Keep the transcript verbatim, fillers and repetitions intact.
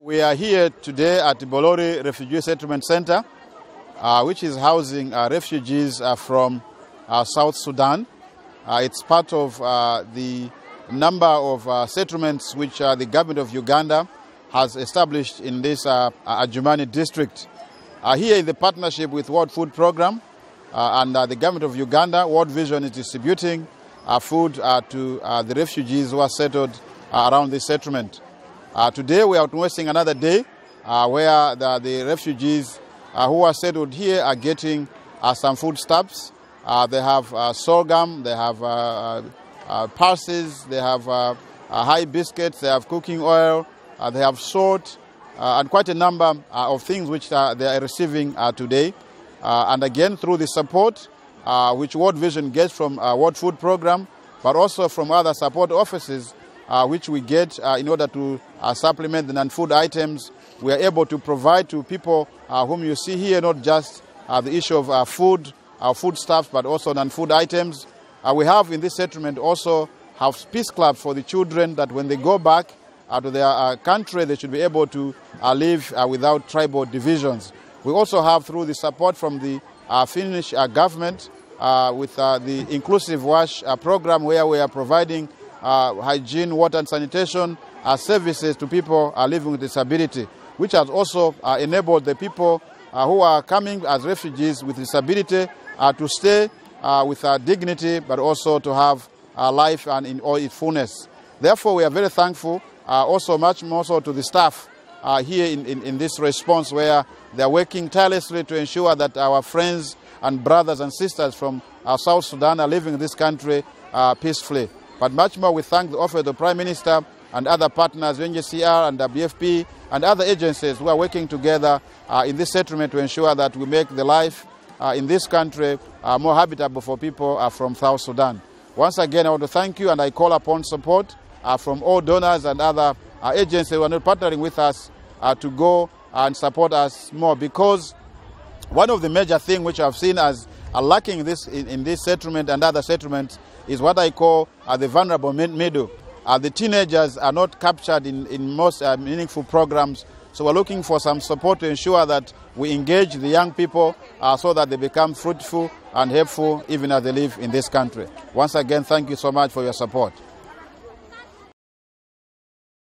We are here today at the Bolori Refugee Settlement Center, uh, which is housing uh, refugees uh, from uh, South Sudan. Uh, it's part of uh, the number of uh, settlements which uh, the government of Uganda has established in this uh, Adjumani district. Uh, here in the partnership with World Food Programme uh, and uh, the government of Uganda, World Vision is distributing uh, food uh, to uh, the refugees who are settled uh, around this settlement. Uh, today we are witnessing another day uh, where the, the refugees uh, who are settled here are getting uh, some foodstuffs. Uh, they have uh, sorghum, they have uh, uh, pulses, they have uh, uh, high biscuits, they have cooking oil, uh, they have salt, uh, and quite a number uh, of things which uh, they are receiving uh, today. Uh, and again, through the support uh, which World Vision gets from uh, World Food Programme, but also from other support offices, Uh, which we get uh, in order to uh, supplement the non-food items. We are able to provide to people uh, whom you see here, not just uh, the issue of uh, food, uh, foodstuffs, but also non-food items. Uh, we have in this settlement also have peace clubs for the children that when they go back uh, to their uh, country, they should be able to uh, live uh, without tribal divisions. We also have, through the support from the uh, Finnish uh, government, uh, with uh, the Inclusive Wash uh, program, where we are providing Uh, hygiene, water and sanitation uh, services to people uh, living with disability, which has also uh, enabled the people uh, who are coming as refugees with disability uh, to stay uh, with uh, dignity, but also to have uh, life and in all its fullness. Therefore, we are very thankful, uh, also much more so to the staff uh, here in, in, in this response, where they are working tirelessly to ensure that our friends and brothers and sisters from uh, South Sudan are living in this country uh, peacefully. But much more, we thank the office of the Prime Minister and other partners, U N H C R and W F P and other agencies who are working together uh, in this settlement to ensure that we make the life uh, in this country uh, more habitable for people uh, from South Sudan. Once again, I want to thank you, and I call upon support uh, from all donors and other uh, agencies who are not partnering with us uh, to go and support us more, because one of the major things which I've seen as uh, lacking this in, in this settlement and other settlements is what I call uh, the vulnerable middle. Uh, the teenagers are not captured in, in most uh, meaningful programs, so we're looking for some support to ensure that we engage the young people uh, so that they become fruitful and helpful even as they live in this country. Once again, thank you so much for your support.